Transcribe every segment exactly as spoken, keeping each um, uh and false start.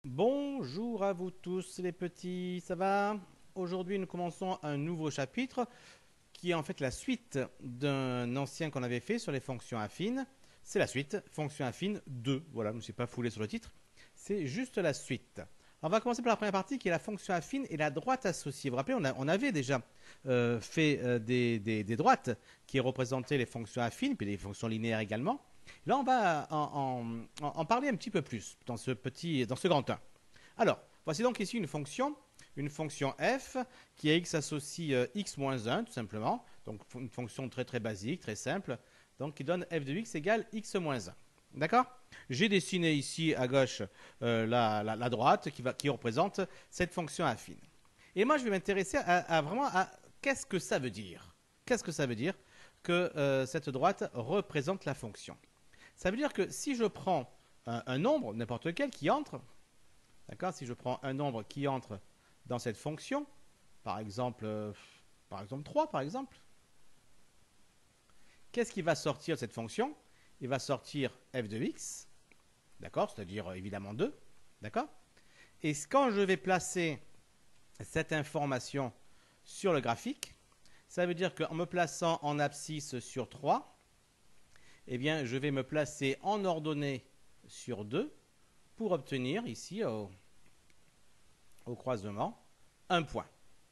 Bonjour à vous tous les petits, ça va? Aujourd'hui nous commençons un nouveau chapitre qui est en fait la suite d'un ancien qu'on avait fait sur les fonctions affines. C'est la suite, fonction affine deux. Voilà, je ne me suis pas foulé sur le titre. C'est juste la suite. On va commencer par la première partie qui est la fonction affine et la droite associée. Vous vous rappelez, on, a- on avait déjà euh, fait euh, des, des- des droites qui représentaient les fonctions affines, puis des fonctions linéaires également. Là, on va en, en- en parler un petit peu plus dans ce petit, dans ce grand un. Alors, voici donc ici une fonction, une fonction f qui a x associe euh, x moins un, tout simplement. Donc, une fonction très très basique, très simple. Donc, qui donne f de x égale x moins un. D'accord? J'ai dessiné ici à gauche euh, la, la- la droite qui, va- qui représente cette fonction affine. Et moi, je vais m'intéresser à, à vraiment à qu'est-ce que ça veut dire. Qu'est-ce que ça veut dire que euh, cette droite représente la fonction? Ça veut dire que si je prends un, un nombre, n'importe lequel, qui entre, d'accord, si je prends un nombre qui entre dans cette fonction, par exemple, euh, par exemple trois, par exemple, qu'est-ce qui va sortir de cette fonction? Il va sortir f de x, d'accord, c'est-à-dire euh, évidemment deux, d'accord. Et quand je vais placer cette information sur le graphique, ça veut dire qu'en me plaçant en abscisse sur trois, eh bien, je vais me placer en ordonnée sur deux pour obtenir ici au, au croisement un point.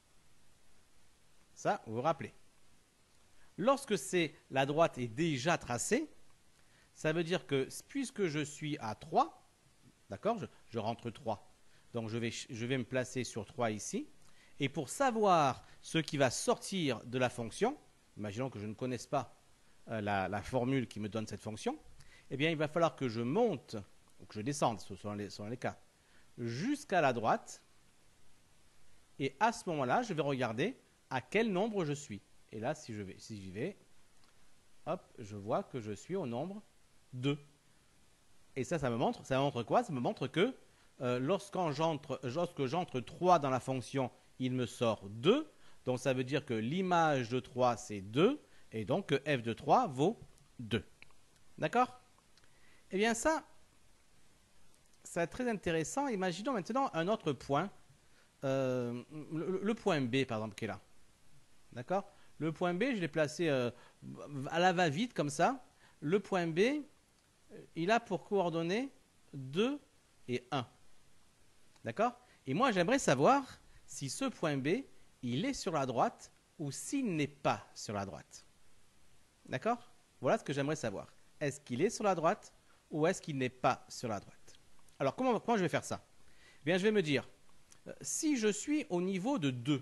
Ça, vous vous rappelez. Lorsque c'est la droite est déjà tracée, ça veut dire que puisque je suis à trois, d'accord, je, je rentre trois, donc je vais, je vais me placer sur trois ici, et pour savoir ce qui va sortir de la fonction, imaginons que je ne connaisse pas euh, la, la formule qui me donne cette fonction, eh bien il va falloir que je monte, ou que je descende, selon les, selon les cas, jusqu'à la droite, et à ce moment-là, je vais regarder à quel nombre je suis. Et là, si je vais, si j'y vais, hop, je vois que je suis au nombre deux. Et ça, ça me montre, ça me montre quoi? Ça me montre que euh, lorsqu'en j'entre, lorsque j'entre trois dans la fonction, il me sort deux. Donc ça veut dire que l'image de trois, c'est deux. Et donc que f de trois vaut deux. D'accord? Eh bien ça, c'est très intéressant. Imaginons maintenant un autre point. Euh, le, le point B, par exemple, qui est là. D'accord? Le point B, je l'ai placé euh, à la va-vite, comme ça. Le point B, il a pour coordonnées deux et un. D'accord? Et moi, j'aimerais savoir si ce point B, il est sur la droite ou s'il n'est pas sur la droite. D'accord? Voilà ce que j'aimerais savoir. Est-ce qu'il est sur la droite ou est-ce qu'il n'est pas sur la droite? Alors, comment, comment je vais faire ça? Eh bien, je vais me dire, euh, si je suis au niveau de deux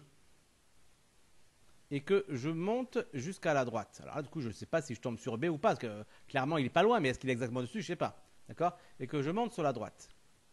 et que je monte jusqu'à la droite, alors là, du coup, je ne sais pas si je tombe sur B ou pas, parce que euh, clairement, il n'est pas loin, mais est-ce qu'il est exactement dessus? Je ne sais pas. D'accord? Et que je monte sur la droite.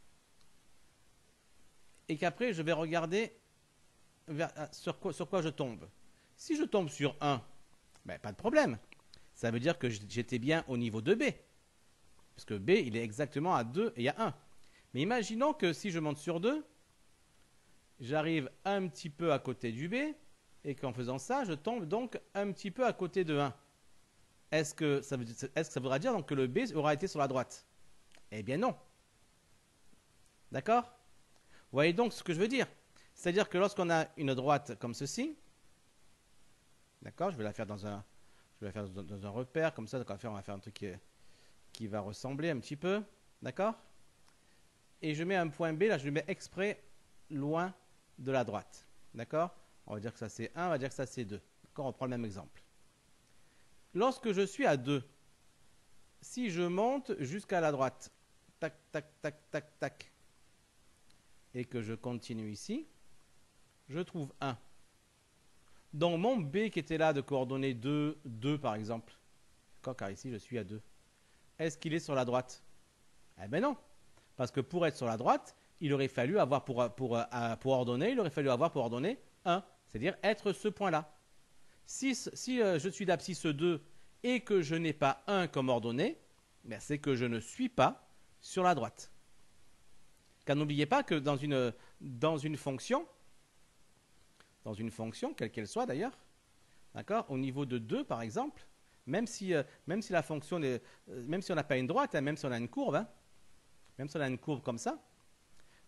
Et qu'après, je vais regarder vers- sur, quoi, sur quoi je tombe. Si je tombe sur un, ben, pas de problème. Ça veut dire que j'étais bien au niveau de B. Parce que B, il est exactement à deux et il y a un. Mais imaginons que si je monte sur deux, j'arrive un petit peu à côté du B, et qu'en faisant ça, je tombe donc un petit peu à côté de un. Est-ce que ça, veut, est-ce que ça voudra dire donc que le B aura été sur la droite? Eh bien non. D'accord? Vous voyez donc ce que je veux dire? C'est-à-dire que lorsqu'on a une droite comme ceci, d'accord, je vais la faire dans un, je vais la faire dans, dans un repère comme ça, donc on va faire, on va faire un truc qui, qui va ressembler un petit peu, d'accord? Et je mets un point B, là je le mets exprès loin de la droite, d'accord? On va dire que ça c'est un, on va dire que ça c'est deux. D'accord, on prend le même exemple. Lorsque je suis à deux, si je monte jusqu'à la droite, tac, tac, tac, tac, tac, et que je continue ici, je trouve un. Donc mon B qui était là de coordonnées deux, deux par exemple, car ici je suis à deux, est-ce qu'il est sur la droite? Eh bien non, parce que pour être sur la droite, il aurait fallu avoir pour, pour, pour ordonner, il aurait fallu avoir pour ordonner un, c'est-à-dire être ce point-là. Si, si euh, je suis d'abscisse deux et que je n'ai pas un comme ordonnée, ben c'est que je ne suis pas sur la droite. Car n'oubliez pas que dans une, dans une fonction, dans une fonction, quelle qu'elle soit d'ailleurs, d'accord, au niveau de deux par exemple, même si, euh, même si la fonction, est, euh, même si on n'a pas une droite, hein, même si on a une courbe, hein, même si on a une courbe comme ça,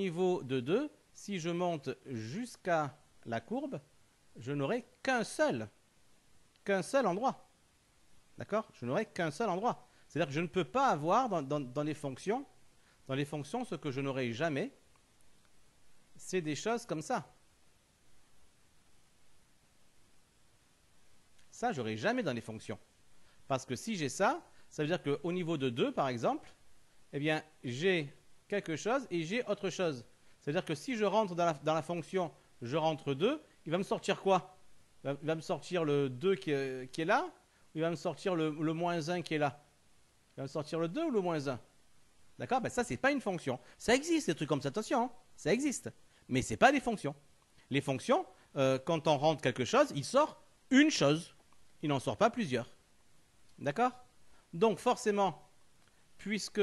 niveau de deux, si je monte jusqu'à la courbe, je n'aurai qu'un seul, qu'un seul endroit. D'accord? Je n'aurai qu'un seul endroit. C'est-à-dire que je ne peux pas avoir dans, dans, dans les fonctions, dans les fonctions, ce que je n'aurai jamais, c'est des choses comme ça. Ça, je n'aurai jamais dans les fonctions. Parce que si j'ai ça, ça veut dire qu'au niveau de deux, par exemple, eh bien, j'ai quelque chose et j'ai autre chose. C'est-à-dire que si je rentre dans la, dans la fonction, je rentre deux, il va me sortir quoi? Il va, il va me sortir le deux qui est, qui est là, ou il va me sortir le, le moins un qui est là? Il va me sortir le deux ou le moins un? D'accord? Ben ça, ce n'est pas une fonction. Ça existe, des trucs comme ça, attention, hein, ça existe. Mais ce n'est pas des fonctions. Les fonctions, euh, quand on rentre quelque chose, il sort une chose. Il n'en sort pas plusieurs. D'accord? Donc, forcément, puisque...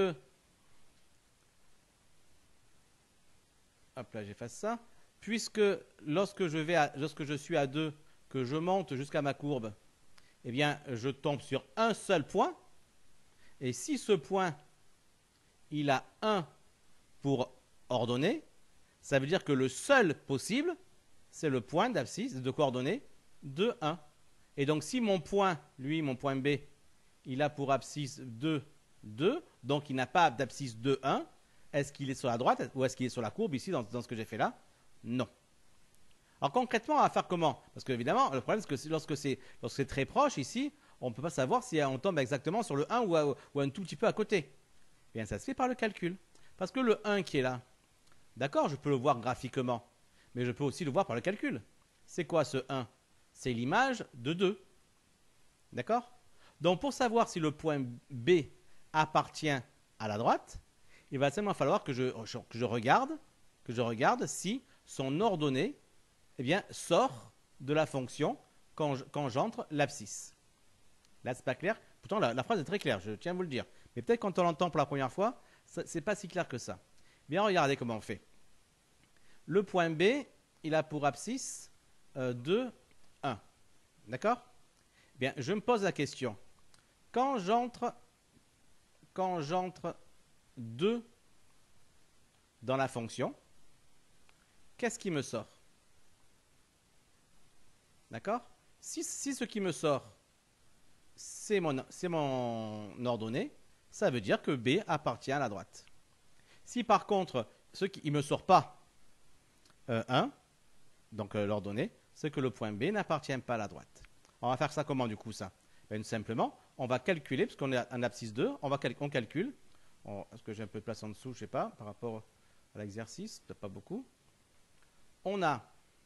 Hop là, j'efface ça. Puisque lorsque je, vais à, lorsque je suis à deux, que je monte jusqu'à ma courbe, eh bien, je tombe sur un seul point. Et si ce point, il a un pour ordonnée, ça veut dire que le seul possible, c'est le point d'abscisse de coordonnées deux, un. Et donc, si mon point, lui, mon point B, il a pour abscisse deux, deux, donc il n'a pas d'abscisse deux, un, est-ce qu'il est sur la droite ou est-ce qu'il est sur la courbe ici, dans, dans ce que j'ai fait là? Non. Alors concrètement, on va faire comment? Parce que évidemment, le problème, c'est que lorsque c'est lorsque c'est très proche ici, on ne peut pas savoir si on tombe exactement sur le un ou, à, ou un tout petit peu à côté. Eh bien, ça se fait par le calcul. Parce que le un qui est là, d'accord, je peux le voir graphiquement, mais je peux aussi le voir par le calcul. C'est quoi ce un? C'est l'image de deux. D'accord? Donc, pour savoir si le point B appartient à la droite, il va seulement falloir que je, que je regarde, que je regarde si son ordonnée, eh bien, sort de la fonction quand, je, quand j'entre l'abscisse. Là, c'est pas clair. Pourtant, la, la phrase est très claire, je tiens à vous le dire. Mais peut-être quand on l'entend pour la première fois, ce n'est pas si clair que ça. Bien, regardez comment on fait. Le point B, il a pour abscisse euh, deux, un. D'accord? Bien, je me pose la question. Quand j'entre, quand j'entre deux dans la fonction, qu'est-ce qui me sort? D'accord? Si, si ce qui me sort, c'est mon, c'est mon ordonnée, ça veut dire que B appartient à la droite. Si par contre, ce qui ne me sort pas euh, un, donc euh, l'ordonnée, c'est que le point B n'appartient pas à la droite. On va faire ça comment du coup ça? Ben, simplement, on va calculer, parce qu'on est en abscisse deux, on, va cal on calcule. Est-ce que j'ai un peu de place en dessous? Je ne sais pas, par rapport à l'exercice, peut-être pas beaucoup. On a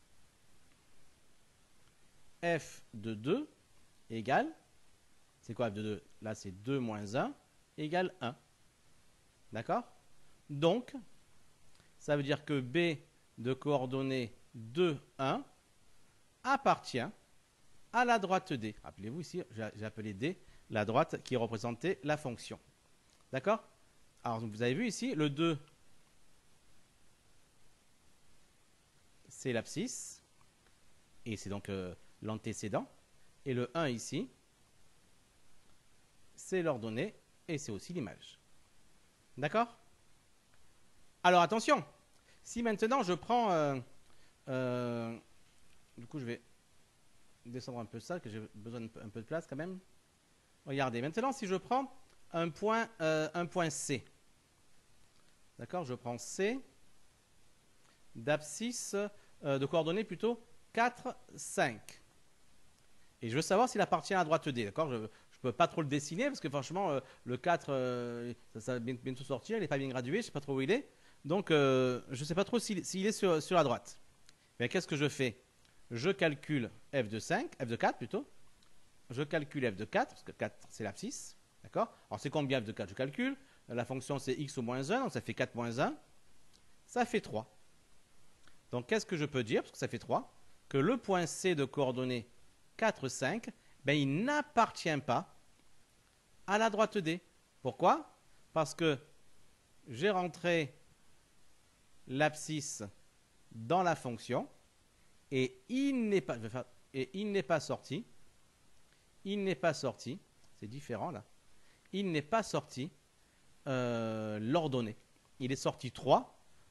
f de deux égale, c'est quoi f de deux? Là, c'est deux moins un égale un. D'accord? Donc, ça veut dire que B de coordonnées deux, un appartient à la droite D. Rappelez-vous ici, j'ai appelé D la droite qui représentait la fonction. D'accord? Alors, vous avez vu ici, le deux, c'est l'abscisse, et c'est donc euh, l'antécédent. Et le un ici, c'est l'ordonnée, et c'est aussi l'image. D'accord? Alors, attention, si maintenant je prends... Euh, euh, du coup, je vais descendre un peu ça, que j'ai besoin d'un peu de place quand même. Regardez, maintenant, si je prends un point, euh, un point C, d'accord, je prends C d'abscisse, euh, de coordonnées plutôt quatre, cinq. Et je veux savoir s'il appartient à la droite D, d'accord? Je ne peux pas trop le dessiner parce que franchement, euh, le quatre, euh, ça, ça va bientôt sortir, il n'est pas bien gradué, je ne sais pas trop où il est. Donc, euh, je ne sais pas trop s'il, s'il est sur, sur la droite. Mais qu'est-ce que je fais? Je calcule f de cinq, f de quatre plutôt. Je calcule f de quatre, parce que quatre, c'est l'abscisse. D'accord? Alors, c'est combien f de quatre? Je calcule. La fonction, c'est x au moins un, donc ça fait quatre moins un. Ça fait trois. Donc, qu'est-ce que je peux dire, parce que ça fait trois, que le point C de coordonnées quatre, cinq, ben, il n'appartient pas à la droite D. Pourquoi? Parce que j'ai rentré l'abscisse dans la fonction et il n'est pas, et il n'est pas sorti. Il n'est pas sorti. C'est différent là. Il n'est pas sorti euh, l'ordonnée. Il est sorti trois.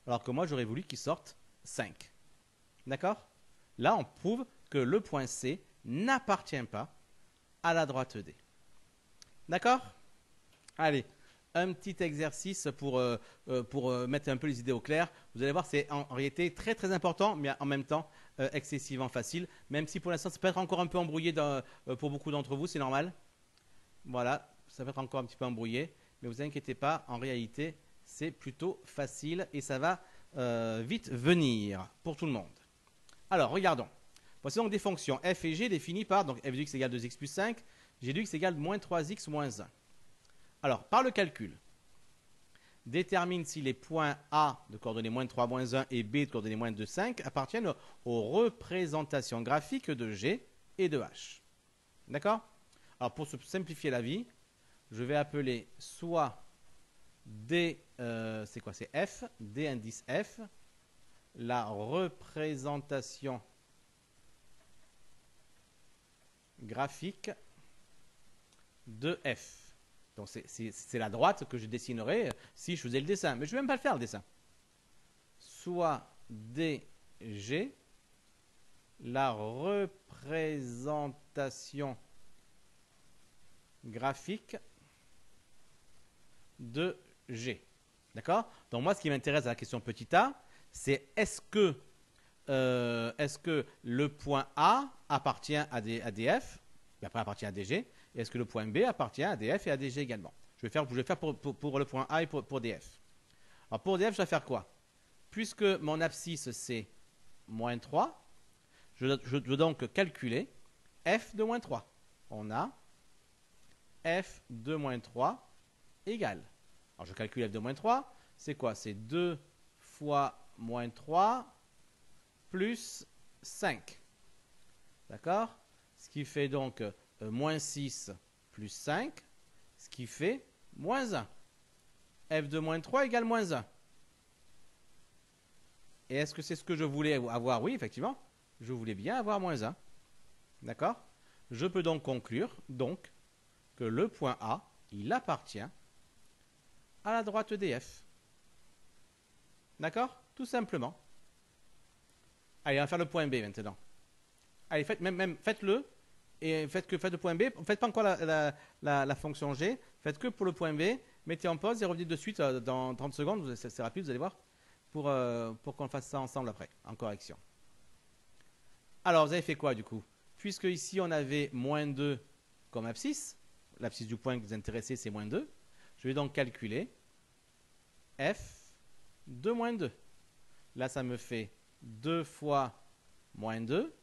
alors que moi j'aurais voulu qu'il sorte cinq. D'accord? Là, on prouve que le point C n'appartient pas à la droite D. D'accord? Allez, un petit exercice pour, euh, euh, pour euh, mettre un peu les idées au clair. Vous allez voir, c'est en, en réalité très très important, mais en même temps euh, excessivement facile. Même si pour l'instant, ça peut être encore un peu embrouillé dans, euh, pour beaucoup d'entre vous, c'est normal. Voilà, ça va être encore un petit peu embrouillé, mais vous inquiétez pas, en réalité, c'est plutôt facile et ça va euh, vite venir pour tout le monde. Alors, regardons. Voici donc des fonctions f et g définies par donc f de x égale deux x plus cinq, g de x égale moins trois x moins un. Alors, par le calcul, détermine si les points A de coordonnées moins trois, moins un et B de coordonnées moins deux, cinq appartiennent aux représentations graphiques de G et de H. D'accord? Alors, pour se simplifier la vie, je vais appeler soit D, euh, c'est quoi? C'est F, D indice F, la représentation graphique de F. Donc, c'est la droite que je dessinerai si je faisais le dessin. Mais je ne vais même pas le faire, le dessin. Soit D G, la représentation graphique de G. D'accord? Donc, moi, ce qui m'intéresse à la question petit a, c'est est-ce que, euh, est-ce que le point A appartient à, des, à D F, et après appartient à D G, et est-ce que le point B appartient à D F et à D G également? Je vais faire, je vais faire pour, pour, pour le point A et pour, pour D F. Alors pour D F, je vais faire quoi? Puisque mon abscisse c'est moins trois, je, je dois donc calculer f de moins trois. On a f de moins trois égale. Alors je calcule f de moins trois, c'est quoi? C'est deux fois moins trois plus cinq. D'accord? Ce qui fait donc euh, moins six plus cinq, ce qui fait moins un. f de moins trois égale moins un. Et est-ce que c'est ce que je voulais avoir? Oui, effectivement, je voulais bien avoir moins un. D'accord? Je peux donc conclure donc, que le point A, il appartient à la droite D F. D'accord? Tout simplement. Allez, on va faire le point B maintenant. Allez, faites, même, même, faites-le. Et faites que faites le point B. Ne faites pas encore la, la, la, la fonction G. Faites que pour le point B. Mettez en pause et revenez de suite euh, dans trente secondes. C'est rapide, vous allez voir. Pour, euh, pour qu'on fasse ça ensemble après, en correction. Alors, vous avez fait quoi du coup? Puisque ici, on avait moins deux comme abscisse. L'abscisse du point que vous intéressez, c'est moins deux. Je vais donc calculer f de moins deux. Là, ça me fait deux fois moins deux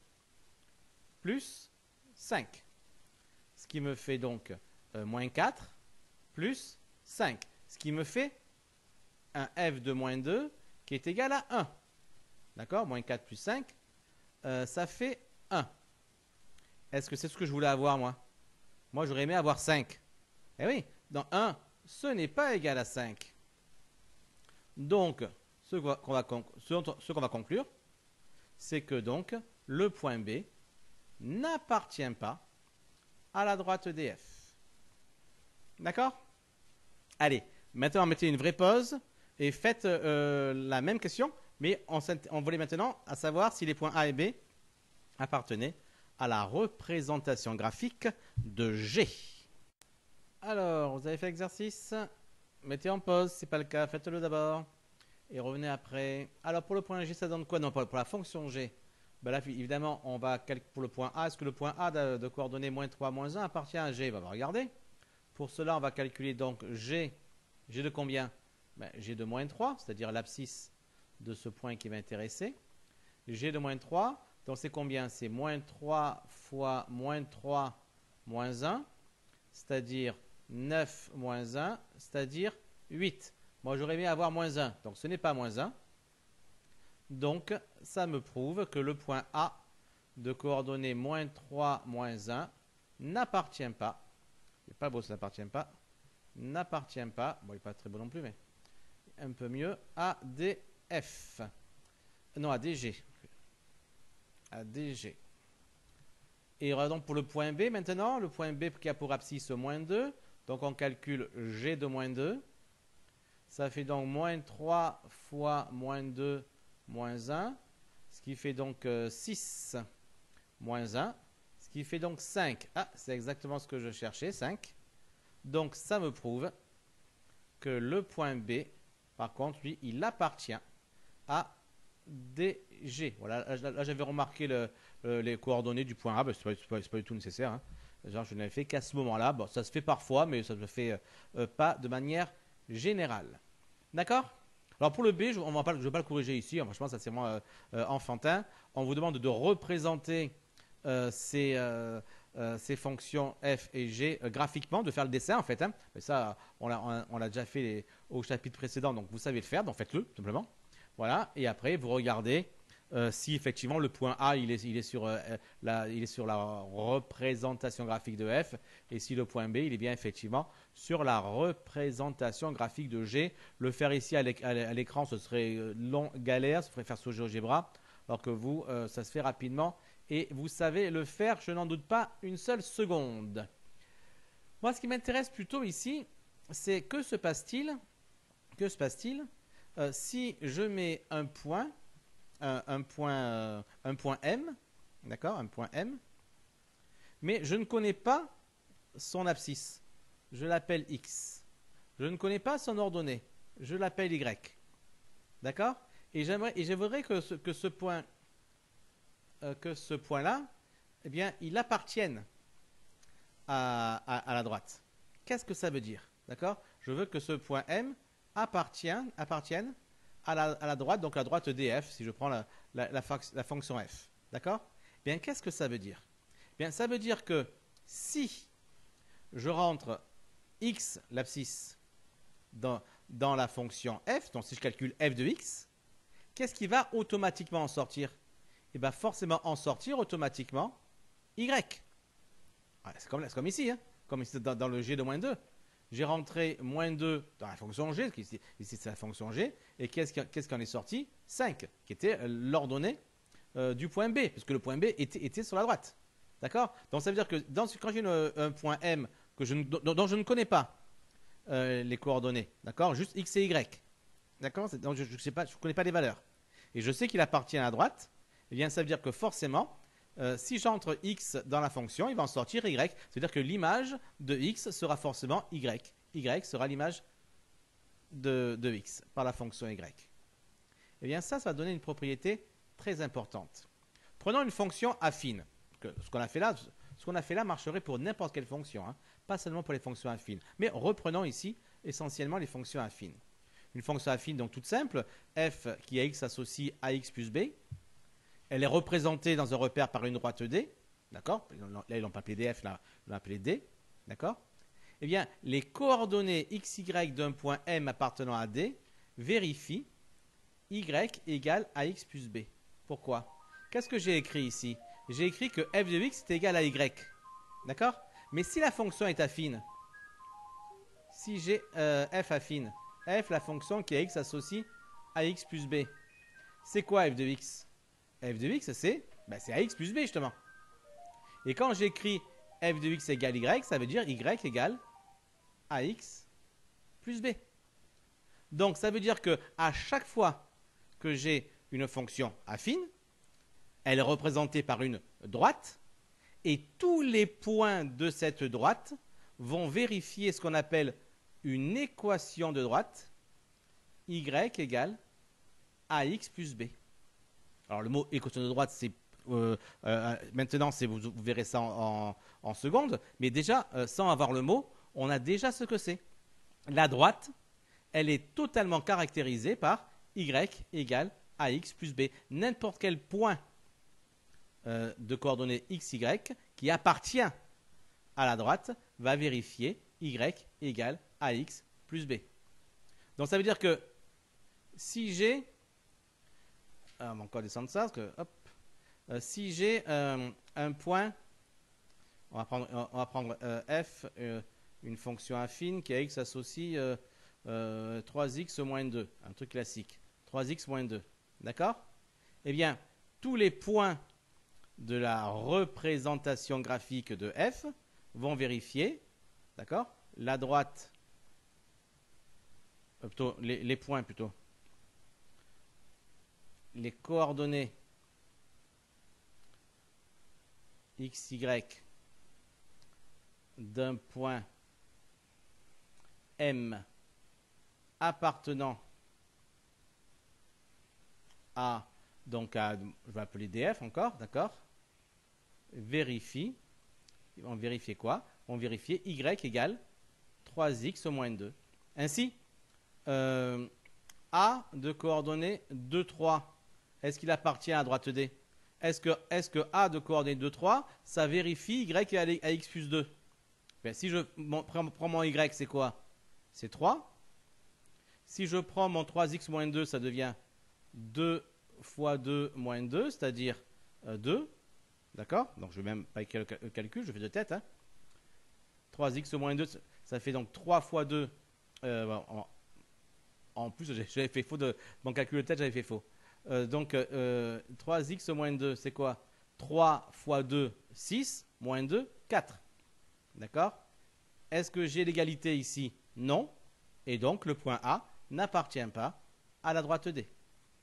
plus cinq. Ce qui me fait donc euh, moins quatre plus cinq. Ce qui me fait un f de moins deux qui est égal à un. D'accord? Moins quatre plus cinq, euh, ça fait un. Est-ce que c'est ce que je voulais avoir, moi? Moi, j'aurais aimé avoir cinq. Eh oui, dans un, ce n'est pas égal à cinq. Donc, ce qu'on va, ce qu'on va conclure, c'est que donc, le point B n'appartient pas à la droite D F. D'accord? Allez, maintenant, mettez une vraie pause et faites euh, la même question, mais on, on voulait maintenant à savoir si les points A et B appartenaient à la représentation graphique de G. Alors, vous avez fait l'exercice? Mettez en pause, si ce n'est pas le cas, faites-le d'abord. Et revenez après. Alors, pour le point G, ça donne quoi? Non, pour la fonction G. Ben là, évidemment, on va calculer pour le point A. Est-ce que le point A de, de coordonnées moins trois, moins un appartient à G? Ben, on va regarder. Pour cela, on va calculer donc G. G de combien? Ben, G de moins trois, c'est-à-dire l'abscisse de ce point qui va intéresser. G de moins trois, donc c'est combien? C'est moins trois fois moins trois moins un, c'est-à-dire neuf moins un, c'est-à-dire huit. Moi, j'aurais aimé avoir moins un, donc ce n'est pas moins un. Donc, ça me prouve que le point A de coordonnées moins trois, moins un n'appartient pas, c'est pas beau, ça n'appartient pas, n'appartient pas, bon, il n'est pas très beau non plus, mais un peu mieux, à D F. Non, à D G. À D G. Et donc pour le point B maintenant, le point B qui a pour abscisse moins deux, donc on calcule G de moins deux. Ça fait donc moins trois fois moins deux moins un, ce qui fait donc euh, six moins un, ce qui fait donc cinq. Ah, c'est exactement ce que je cherchais, cinq. Donc ça me prouve que le point B, par contre, lui, il appartient à D G. Voilà, là, là, j'avais remarqué le, le, les coordonnées du point A, ben, ce n'est pas, pas, pas du tout nécessaire. Hein. Genre, je n'avais fait qu'à ce moment-là. Bon, ça se fait parfois, mais ça ne se fait euh, pas de manière générale. D'accord? Alors pour le B, je ne vais pas le corriger ici. Franchement, ça c'est vraiment euh, enfantin. On vous demande de représenter euh, ces, euh, euh, ces fonctions f et g euh, graphiquement, de faire le dessin en fait. Hein. Mais ça, on l'a déjà fait les, au chapitre précédent, donc vous savez le faire, donc faites-le tout simplement. Voilà, et après vous regardez euh, si effectivement le point A il est, il, est sur, euh, la, il est sur la représentation graphique de f, et si le point B il est bien effectivement sur la représentation graphique de G. Le faire ici à l'écran ce serait long, galère, ça ferait faire sous GeoGebra, alors que vous, euh, ça se fait rapidement et vous savez le faire, je n'en doute pas une seule seconde. Moi ce qui m'intéresse plutôt ici, c'est que se passe-t-il que se passe-t-il euh, si je mets un point, un, un point, euh, un point M, d'accord, un point M, mais je ne connais pas son abscisse, je l'appelle X. Je ne connais pas son ordonnée, je l'appelle Y. D'accord? Et j'aimerais, et j'aimerais que ce, que ce point, euh, que ce point-là, eh bien, il appartienne à, à, à la droite. Qu'est-ce que ça veut dire? D'accord? Je veux que ce point M appartienne, appartienne à, la, à la droite, donc la droite D F, si je prends la, la, la, la fonction F. D'accord? Bien, qu'est-ce que ça veut dire? Bien, ça veut dire que si je rentre X, l'abscisse, dans, dans la fonction F, donc si je calcule F de X, qu'est-ce qui va automatiquement en sortir? Et bien forcément en sortir automatiquement Y. Ouais, c'est comme, comme ici, hein, comme ici dans, dans le G de moins deux. J'ai rentré moins deux dans la fonction G, ici, ici c'est la fonction G, et qu'est-ce qui, qu'est-ce qui en est sorti? cinq, qui était l'ordonnée euh, du point B, puisque le point B était, était sur la droite. D'accord? Donc ça veut dire que dans, quand j'ai un point M que je, dont, dont je ne connais pas euh, les coordonnées, d'accord? Juste X et Y. D'accord? Donc je ne pas, je connais pas les valeurs. Et je sais qu'il appartient à la droite, eh bien ça veut dire que forcément, euh, si j'entre X dans la fonction, il va en sortir Y. C'est-à-dire que l'image de X sera forcément Y. Y sera l'image de, de X par la fonction Y. Eh bien ça, ça va donner une propriété très importante. Prenons une fonction affine. Que ce qu'on a fait là, ce qu'on a fait là marcherait pour n'importe quelle fonction, hein, pas seulement pour les fonctions affines. Mais reprenons ici essentiellement les fonctions affines. Une fonction affine donc toute simple, f qui a x associe à x plus b. Elle est représentée dans un repère par une droite D, d'accord? Là ils l'ont pas appelé df, là ils l'ont appelé d, d'accord? Eh bien les coordonnées xy d'un point M appartenant à D vérifient y égale à x plus b. Pourquoi? Qu'est-ce que j'ai écrit ici? J'ai écrit que f de x est égal à y. D'accord? Mais si la fonction est affine, si j'ai euh, f affine, f la fonction qui est x associe à x plus b, c'est quoi f de x? F de x, c'est ben, ax plus b justement. Et quand j'écris f de x égale y, ça veut dire y égale ax plus b. Donc ça veut dire que à chaque fois que j'ai une fonction affine, elle est représentée par une droite, et tous les points de cette droite vont vérifier ce qu'on appelle une équation de droite, y égale ax plus b. Alors le mot équation de droite, c'est euh, euh, maintenant, c'est, vous, vous verrez ça en, en, en seconde, mais déjà, euh, sans avoir le mot, on a déjà ce que c'est. La droite, elle est totalement caractérisée par y égale ax plus b. N'importe quel point euh, de coordonnées xy qui appartient à la droite va vérifier y égale ax plus b. Donc ça veut dire que si j'ai, euh, on va encore descendre ça, parce que, hop, euh, si j'ai euh, un point, on va prendre, on va prendre euh, f, euh, une fonction affine qui a x associe euh, euh, trois x moins deux, un truc classique, trois x moins deux, d'accord? Eh bien, tous les points de la représentation graphique de f vont vérifier, d'accord, la droite euh, plutôt les, les points plutôt, les coordonnées x, y d'un point M appartenant à, donc à, je vais appeler D F encore, d'accord, vérifie, on vérifie quoi? On vérifie y égale trois x moins deux. Ainsi, euh, A de coordonnées deux, trois, est-ce qu'il appartient à droite D? Est-ce que, est que A de coordonnées deux, trois, ça vérifie y égale à x plus deux? Ben, si je bon, prends, prends mon y, c'est quoi? C'est trois. Si je prends mon trois x moins deux, ça devient deux fois deux moins deux, c'est-à-dire euh, deux. D'accord? Donc, je ne vais même pas le calcul, je fais de tête. Hein. trois x moins deux, ça fait donc trois fois deux. Euh, en, en plus, j'avais fait faux de mon calcul de tête, j'avais fait faux. Euh, donc, euh, trois x moins deux, c'est quoi? trois fois deux, six, moins deux, quatre. D'accord? Est-ce que j'ai l'égalité ici? Non. Et donc, le point A n'appartient pas à la droite D.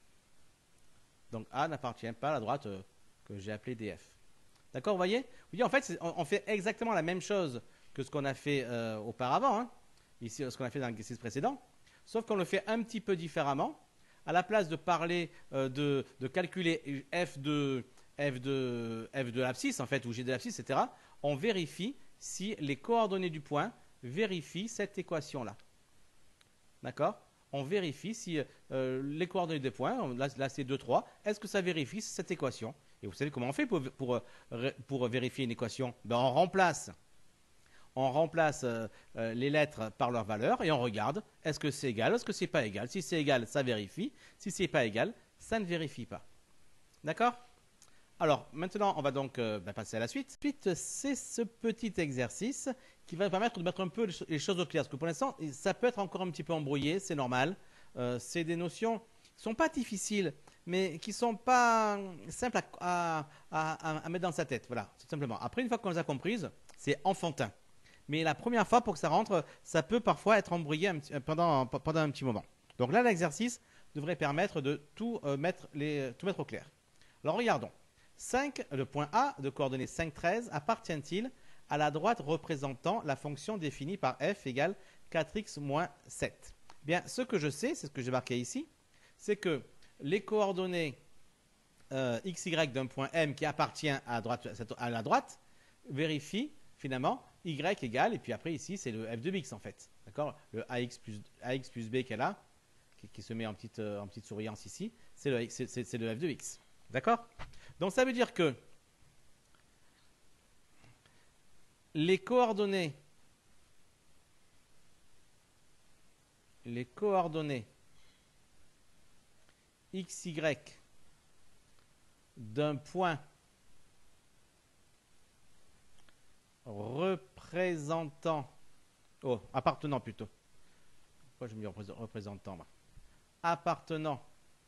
Donc, A n'appartient pas à la droite euh, que j'ai appelée D F. D'accord, vous voyez? Vous voyez, en fait, on, on fait exactement la même chose que ce qu'on a fait euh, auparavant, hein, ici, ce qu'on a fait dans l'exercice précédent, sauf qu'on le fait un petit peu différemment. À la place de parler euh, de, de calculer f de, f de, f de l'abscisse, en fait, ou g de l'abscisse, et cetera, on vérifie si les coordonnées du point vérifient cette équation-là. D'accord? On vérifie si euh, les coordonnées des points, là, là c'est deux, trois, est-ce que ça vérifie cette équation? Et vous savez comment on fait pour, pour, pour vérifier une équation? Ben, on remplace, on remplace euh, euh, les lettres par leur valeur et on regarde est-ce que c'est égal, est-ce que c'est pas égal. Si c'est égal, ça vérifie. Si c'est pas égal, ça ne vérifie pas. D'accord? Alors, maintenant, on va donc euh, ben, passer à la suite. Ensuite, c'est ce petit exercice qui va permettre de mettre un peu les choses au clair. Parce que pour l'instant, ça peut être encore un petit peu embrouillé, c'est normal. Euh, c'est des notions qui ne sont pas difficiles, mais qui ne sont pas simples à, à, à, à mettre dans sa tête. Voilà, tout simplement. Après, une fois qu'on les a comprises, c'est enfantin. Mais la première fois, pour que ça rentre, ça peut parfois être embrouillé un petit, pendant, pendant un petit moment. Donc là, l'exercice devrait permettre de tout, euh, mettre les, tout mettre au clair. Alors, regardons. cinq, le point A de coordonnées cinq, treize appartient-il à la droite représentant la fonction définie par f égale quatre x moins sept? Bien, ce que je sais, c'est ce que j'ai marqué ici, c'est que les coordonnées euh, xy d'un point M qui appartient à, droite, à la droite vérifient finalement y égale, et puis après ici c'est le f de x en fait, d'accord? Le ax plus, ax plus b qu'elle a, qui, qui se met en petite, euh, en petite surveillance ici, c'est le, c'est, c'est, c'est le f de x, d'accord? Donc ça veut dire que les coordonnées, les coordonnées xy d'un point représentant, oh, appartenant plutôt, pourquoi je me dis représentant, bah. appartenant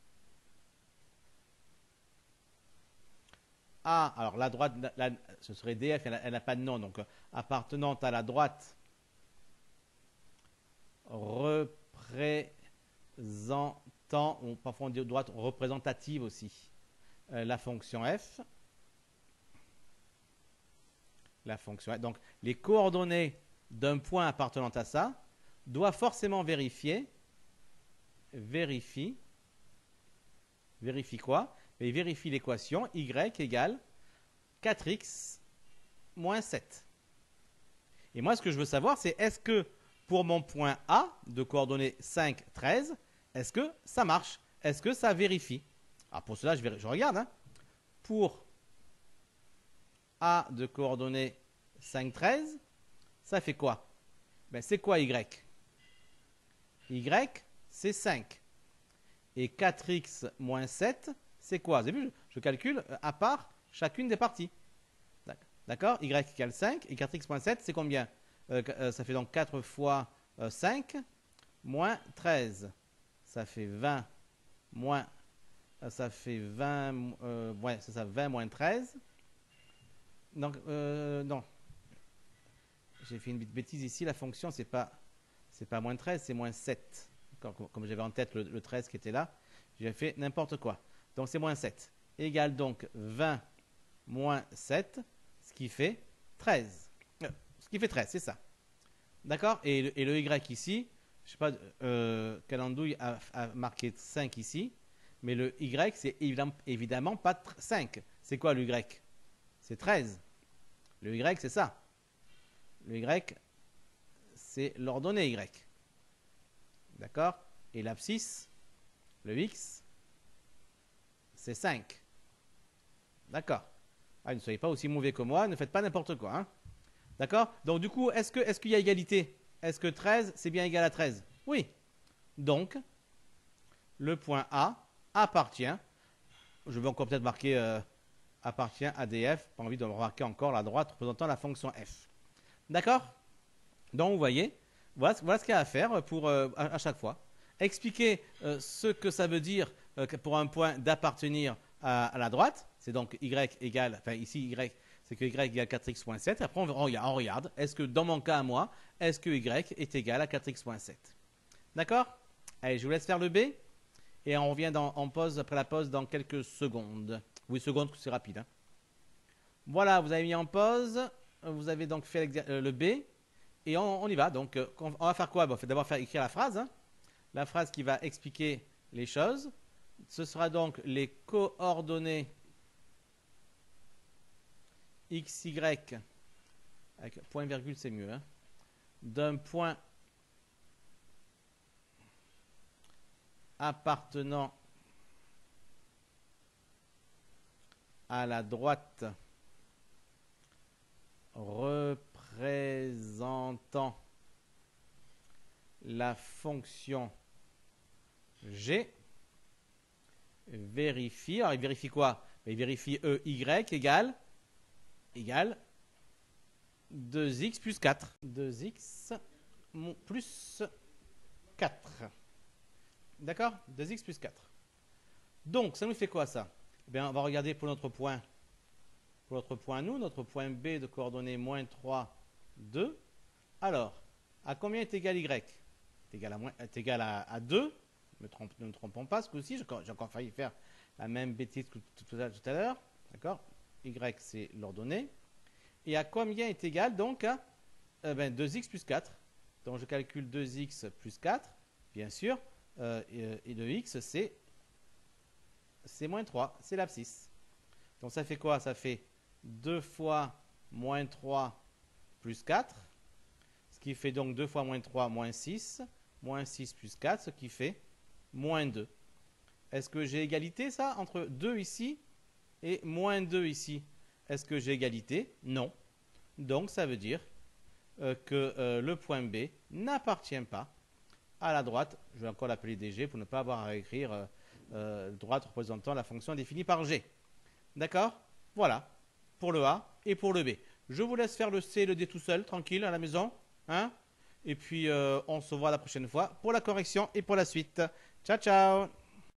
à, alors la droite, la, la, ce serait D F, elle n'a pas de nom, donc euh, appartenant à la droite représentant, ou parfois on dit droite représentative aussi, euh, la fonction f, la fonction f. Donc les coordonnées d'un point appartenant à ça doivent forcément vérifier, vérifie, vérifie quoi? Et vérifie l'équation y égale quatre x moins sept. Et moi, ce que je veux savoir, c'est est-ce que pour mon point A de coordonnées cinq, treize, est-ce que ça marche? Est-ce que ça vérifie? Alors pour cela, je, vais, je regarde. Hein. Pour A de coordonnées cinq, treize, ça fait quoi? Ben, c'est quoi y? Y, c'est cinq. Et quatre x moins sept, c'est quoi? Vous avez vu, je calcule à part chacune des parties. D'accord? Y égale cinq et quatre x moins sept, c'est combien? euh, euh, Ça fait donc quatre fois euh, cinq moins treize. Ça fait vingt moins. Euh, ça fait vingt. Euh, ouais, c'est ça, vingt moins treize. Donc, euh, non. J'ai fait une bêtise ici. La fonction, c'est pas, c'est pas moins treize, c'est moins sept. comme, comme j'avais en tête le, le treize qui était là, j'ai fait n'importe quoi. Donc c'est moins sept. Égale donc vingt moins sept, ce qui fait treize. Euh, ce qui fait treize, c'est ça. D'accord, et, le- et le Y ici, je sais pas, euh, Calandouille a, a marqué cinq ici, mais le Y, c'est évidemment, évidemment pas cinq. C'est quoi le Y? C'est treize. Le Y, c'est ça. Le Y, c'est l'ordonnée Y. D'accord? Et l'abscisse, le X, c'est cinq. D'accord? Ah, ne soyez pas aussi mauvais que moi, ne faites pas n'importe quoi. Hein? D'accord? Donc, du coup, est-ce que, est-ce qu'il y a égalité? Est-ce que treize, c'est bien égal à treize? Oui. Donc, le point A appartient, je vais encore peut-être marquer euh, appartient à D F, pas envie de le remarquer encore la droite représentant la fonction F. D'accord? Donc, vous voyez, voilà, voilà ce qu'il y a à faire pour, euh, à, à chaque fois. Expliquer euh, ce que ça veut dire euh, pour un point d'appartenir à, à la droite. C'est donc Y égale, enfin ici Y, c'est que Y égale quatre x moins sept. Et après, on, on regarde, est-ce que dans mon cas à moi, est-ce que Y est égal à quatre x moins sept? D'accord? Allez, je vous laisse faire le B. Et on revient dans, en pause, après la pause, dans quelques secondes. Oui, secondes, c'est rapide. Hein. Voilà, vous avez mis en pause. Vous avez donc fait euh, le B. Et on, on y va. Donc, euh, on va faire quoi? Bon, faut d'abord faire écrire la phrase. Hein. La phrase qui va expliquer les choses. Ce sera donc les coordonnées x, y, avec point virgule, c'est mieux, hein, d'un point appartenant à la droite représentant la fonction G. Vérifie. Alors, il vérifie quoi? Il vérifie E, Y égale, égale deux x plus quatre. deux x plus quatre. D'accord? deux x plus quatre. Donc, ça nous fait quoi, ça? Eh bien, on va regarder pour notre point. Pour notre point, nous, notre point B de coordonnées moins trois, deux. Alors, à combien est égal Y? Est égal à, moins, est égal à, à deux. Ne, trompe, ne nous trompons pas, ce coup-ci, j'ai encore failli faire la même bêtise que tout, tout, tout à l'heure. D'accord? Y, c'est l'ordonnée. Et à combien est égal, donc, à eh ben, deux x plus quatre. Donc, je calcule deux x plus quatre, bien sûr. Euh, et, et le x, c'est moins trois, c'est l'abscisse. Donc, ça fait quoi? Ça fait deux fois moins trois plus quatre, ce qui fait donc deux fois moins trois, moins six, moins six plus quatre, ce qui fait moins deux. Est-ce que j'ai égalité, ça, entre deux ici et moins deux ici? Est-ce que j'ai égalité? Non. Donc, ça veut dire euh, que euh, le point B n'appartient pas à la droite. Je vais encore l'appeler D G pour ne pas avoir à écrire euh, euh, droite représentant la fonction définie par G. D'accord? Voilà. Pour le A et pour le B. Je vous laisse faire le C et le D tout seul, tranquille, à la maison. Hein? Et puis, euh, on se voit la prochaine fois pour la correction et pour la suite. Ciao, ciao!